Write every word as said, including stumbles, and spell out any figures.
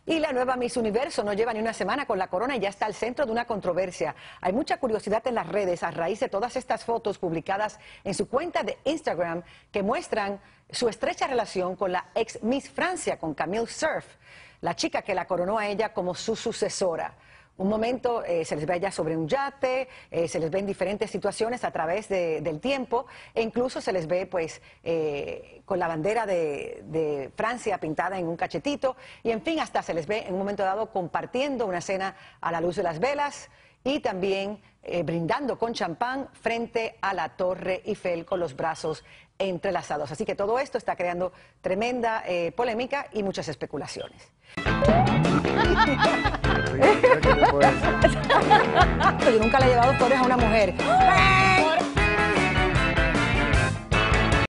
Y la nueva Miss Universo no lleva ni una semana con la corona y ya está al centro de una controversia. Hay mucha curiosidad en las redes a raíz de todas estas fotos publicadas en su cuenta de Instagram que muestran su estrecha relación con la ex Miss Francia, con Camille Cerf, la chica que la coronó a ella como su sucesora. Un momento eh, se les ve allá sobre un yate, eh, se les ve en diferentes situaciones a través de, del tiempo e incluso se les ve pues eh, con la bandera de, de Francia pintada en un cachetito y en fin hasta se les ve en un momento dado compartiendo una cena a la luz de las velas y también eh, brindando con champán frente a la Torre Eiffel con los brazos entrelazados. Así que todo esto está creando tremenda eh, polémica y muchas especulaciones. Yo nunca le he llevado flores a una mujer.